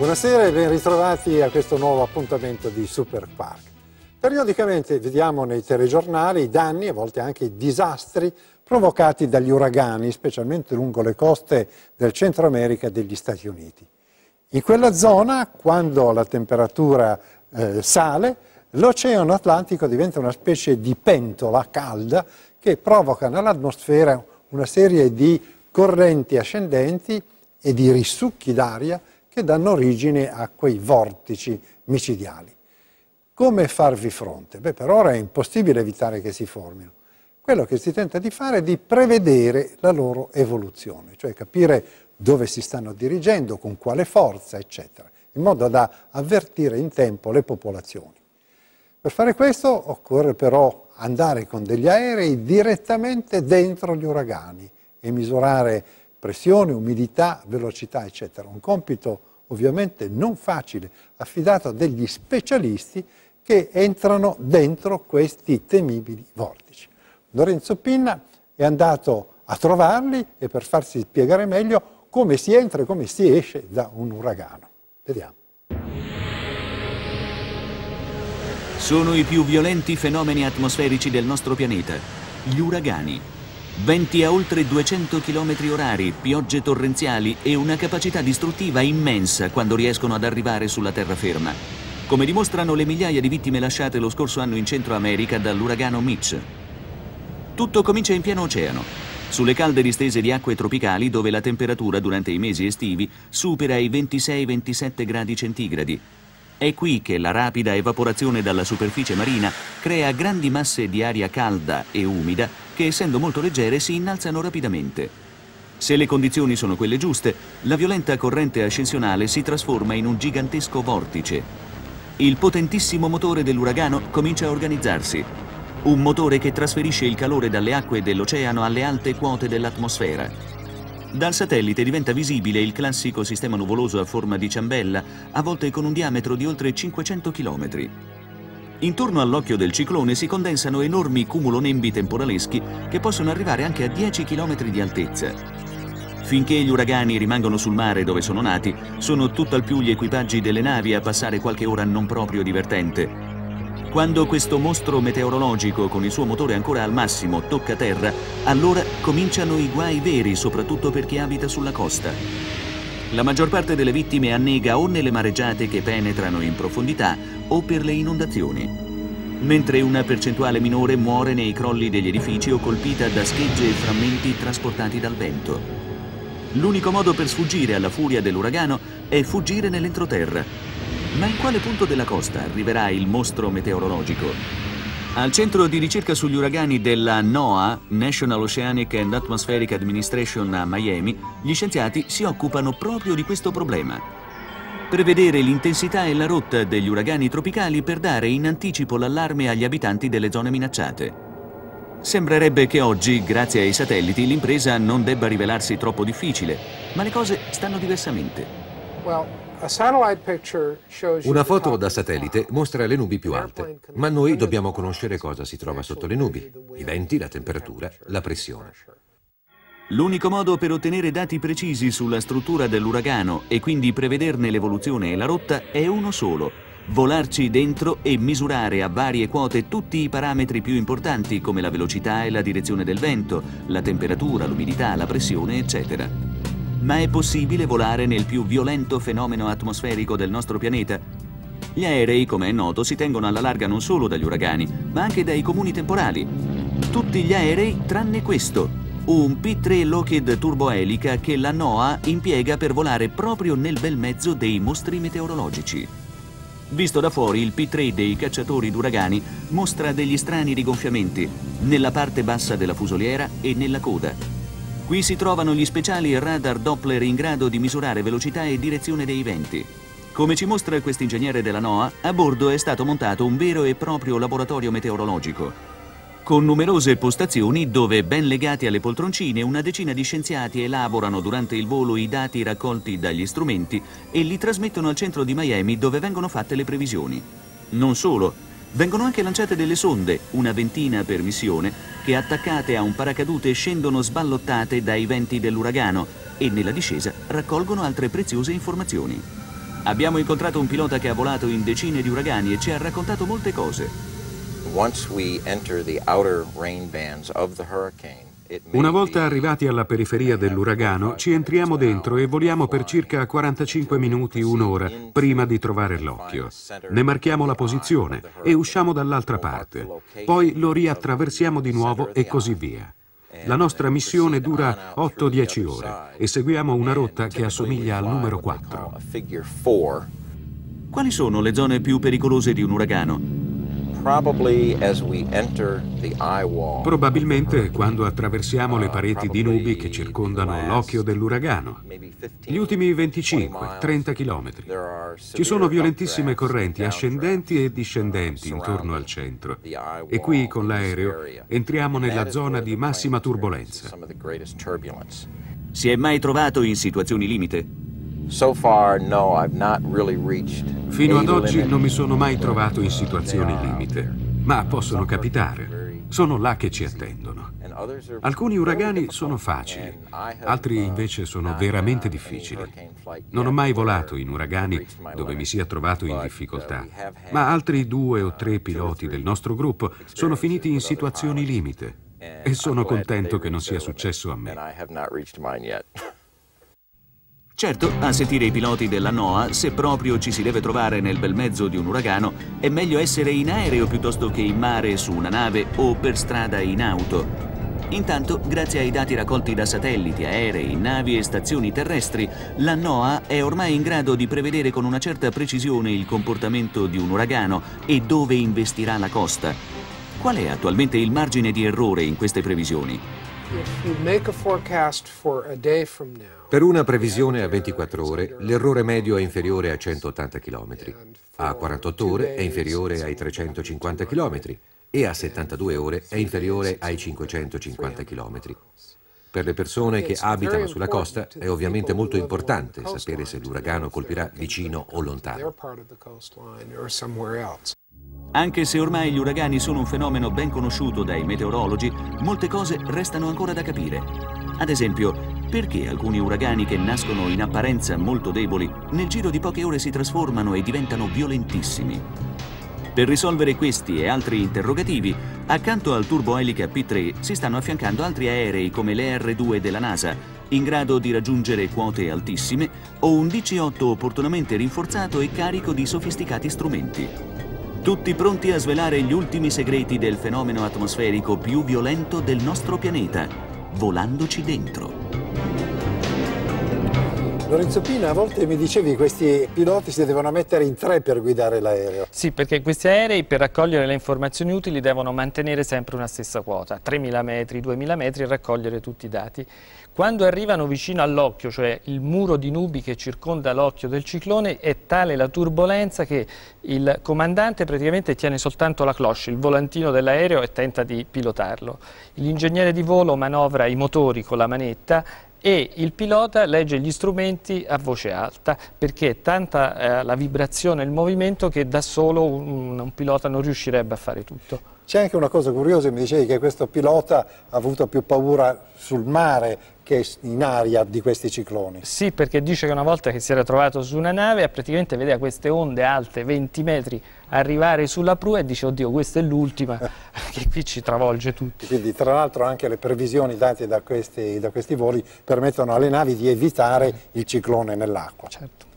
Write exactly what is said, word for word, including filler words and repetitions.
Buonasera e ben ritrovati a questo nuovo appuntamento di Super Quark. Periodicamente vediamo nei telegiornali i danni, a volte anche i disastri provocati dagli uragani, specialmente lungo le coste del Centro America e degli Stati Uniti. In quella zona, quando la temperatura eh, sale, l'Oceano Atlantico diventa una specie di pentola calda che provoca nell'atmosfera una serie di correnti ascendenti e di risucchi d'aria che danno origine a quei vortici micidiali. Come farvi fronte? Beh, per ora è impossibile evitare che si formino. Quello che si tenta di fare è di prevedere la loro evoluzione, cioè capire dove si stanno dirigendo, con quale forza, eccetera, in modo da avvertire in tempo le popolazioni. Per fare questo occorre però andare con degli aerei direttamente dentro gli uragani e misurare pressione, umidità, velocità, eccetera. Un compito ovviamente non facile, affidato a degli specialisti che entrano dentro questi temibili vortici. Lorenzo Pinna è andato a trovarli e per farsi spiegare meglio come si entra e come si esce da un uragano. Vediamo. Sono i più violenti fenomeni atmosferici del nostro pianeta, gli uragani. Venti a oltre duecento chilometri orari, piogge torrenziali e una capacità distruttiva immensa quando riescono ad arrivare sulla terraferma, come dimostrano le migliaia di vittime lasciate lo scorso anno in Centro America dall'uragano Mitch. Tutto comincia in pieno oceano, sulle calde distese di acque tropicali dove la temperatura durante i mesi estivi supera i ventisei ventisette gradi centigradi. È qui che la rapida evaporazione dalla superficie marina crea grandi masse di aria calda e umida che, essendo molto leggere, si innalzano rapidamente. Se le condizioni sono quelle giuste, la violenta corrente ascensionale si trasforma in un gigantesco vortice. Il potentissimo motore dell'uragano comincia a organizzarsi. Un motore che trasferisce il calore dalle acque dell'oceano alle alte quote dell'atmosfera. Dal satellite diventa visibile il classico sistema nuvoloso a forma di ciambella, a volte con un diametro di oltre cinquecento chilometri. Intorno all'occhio del ciclone si condensano enormi cumulonembi temporaleschi che possono arrivare anche a dieci chilometri di altezza. Finché gli uragani rimangono sul mare dove sono nati, sono tutt'al più gli equipaggi delle navi a passare qualche ora non proprio divertente. Quando questo mostro meteorologico con il suo motore ancora al massimo tocca terra, allora cominciano i guai veri, soprattutto per chi abita sulla costa. La maggior parte delle vittime annega o nelle mareggiate che penetrano in profondità o per le inondazioni, mentre una percentuale minore muore nei crolli degli edifici o colpita da schegge e frammenti trasportati dal vento. L'unico modo per sfuggire alla furia dell'uragano è fuggire nell'entroterra. Ma in quale punto della costa arriverà il mostro meteorologico? Al centro di ricerca sugli uragani della NOAA, National Oceanic and Atmospheric Administration a Miami, gli scienziati si occupano proprio di questo problema. Prevedere l'intensità e la rotta degli uragani tropicali per dare in anticipo l'allarme agli abitanti delle zone minacciate. Sembrerebbe che oggi, grazie ai satelliti, l'impresa non debba rivelarsi troppo difficile, ma le cose stanno diversamente. Una foto da satellite mostra le nubi più alte, ma noi dobbiamo conoscere cosa si trova sotto le nubi: i venti, la temperatura, la pressione. L'unico modo per ottenere dati precisi sulla struttura dell'uragano e quindi prevederne l'evoluzione e la rotta è uno solo: volarci dentro e misurare a varie quote tutti i parametri più importanti come la velocità e la direzione del vento, la temperatura, l'umidità, la pressione, eccetera. Ma è possibile volare nel più violento fenomeno atmosferico del nostro pianeta? Gli aerei, come è noto, si tengono alla larga non solo dagli uragani, ma anche dai comuni temporali. Tutti gli aerei tranne questo, un P tre Lockheed turboelica che la NOAA impiega per volare proprio nel bel mezzo dei mostri meteorologici. Visto da fuori, il P tre dei cacciatori d'uragani mostra degli strani rigonfiamenti nella parte bassa della fusoliera e nella coda. Qui si trovano gli speciali radar Doppler in grado di misurare velocità e direzione dei venti. Come ci mostra quest'ingegnere della NOAA, a bordo è stato montato un vero e proprio laboratorio meteorologico, con numerose postazioni dove, ben legati alle poltroncine, una decina di scienziati elaborano durante il volo i dati raccolti dagli strumenti e li trasmettono al centro di Miami, dove vengono fatte le previsioni. Non solo. Vengono anche lanciate delle sonde, una ventina per missione, che attaccate a un paracadute scendono sballottate dai venti dell'uragano e nella discesa raccolgono altre preziose informazioni. Abbiamo incontrato un pilota che ha volato in decine di uragani e ci ha raccontato molte cose. Una volta arrivati alla periferia dell'uragano, ci entriamo dentro e voliamo per circa quarantacinque minuti, un'ora, prima di trovare l'occhio. Ne marchiamo la posizione e usciamo dall'altra parte. Poi lo riattraversiamo di nuovo e così via. La nostra missione dura otto dieci ore e seguiamo una rotta che assomiglia al numero quattro. Quali sono le zone più pericolose di un uragano? Probabilmente quando attraversiamo le pareti di nubi che circondano l'occhio dell'uragano. Gli ultimi venticinque trenta chilometri. Ci sono violentissime correnti ascendenti e discendenti intorno al centro. E qui con l'aereo entriamo nella zona di massima turbolenza. Si è mai trovato in situazioni limite? Fino ad oggi non mi sono mai trovato in situazioni limite, ma possono capitare. Sono là che ci attendono. Alcuni uragani sono facili, altri invece sono veramente difficili. Non ho mai volato in uragani dove mi sia trovato in difficoltà, ma altri due o tre piloti del nostro gruppo sono finiti in situazioni limite e sono contento che non sia successo a me. Certo, a sentire i piloti della NOAA, se proprio ci si deve trovare nel bel mezzo di un uragano, è meglio essere in aereo piuttosto che in mare su una nave o per strada in auto. Intanto, grazie ai dati raccolti da satelliti, aerei, navi e stazioni terrestri, la NOAA è ormai in grado di prevedere con una certa precisione il comportamento di un uragano e dove investirà la costa. Qual è attualmente il margine di errore in queste previsioni? Per una previsione a ventiquattro ore, l'errore medio è inferiore a centottanta chilometri, a quarantotto ore è inferiore ai trecentocinquanta chilometri e a settantadue ore è inferiore ai cinquecentocinquanta chilometri. Per le persone che abitano sulla costa è ovviamente molto importante sapere se l'uragano colpirà vicino o lontano. Anche se ormai gli uragani sono un fenomeno ben conosciuto dai meteorologi, molte cose restano ancora da capire. Ad esempio, perché alcuni uragani che nascono in apparenza molto deboli, nel giro di poche ore si trasformano e diventano violentissimi? Per risolvere questi e altri interrogativi, accanto al turboelica P tre si stanno affiancando altri aerei come l'E R due della NASA, in grado di raggiungere quote altissime, o un D C otto opportunamente rinforzato e carico di sofisticati strumenti. Tutti pronti a svelare gli ultimi segreti del fenomeno atmosferico più violento del nostro pianeta, volandoci dentro. Lorenzo Pina, a volte mi dicevi che questi piloti si devono mettere in tre per guidare l'aereo. Sì, perché questi aerei per raccogliere le informazioni utili devono mantenere sempre una stessa quota, tremila metri, duemila metri, e raccogliere tutti i dati. Quando arrivano vicino all'occhio, cioè il muro di nubi che circonda l'occhio del ciclone, è tale la turbolenza che il comandante praticamente tiene soltanto la cloche, il volantino dell'aereo, e tenta di pilotarlo. L'ingegnere di volo manovra i motori con la manetta e il pilota legge gli strumenti a voce alta, perché è tanta eh, la vibrazione e il movimento che da solo un, un pilota non riuscirebbe a fare tutto. C'è anche una cosa curiosa, mi dicevi che questo pilota ha avuto più paura sul mare che in aria di questi cicloni. Sì, perché dice che una volta che si era trovato su una nave praticamente vedeva queste onde alte venti metri arrivare sulla prua e dice: oddio, questa è l'ultima, che qui ci travolge tutti. Quindi tra l'altro anche le previsioni date da questi, da questi voli permettono alle navi di evitare il ciclone nell'acqua. Certo.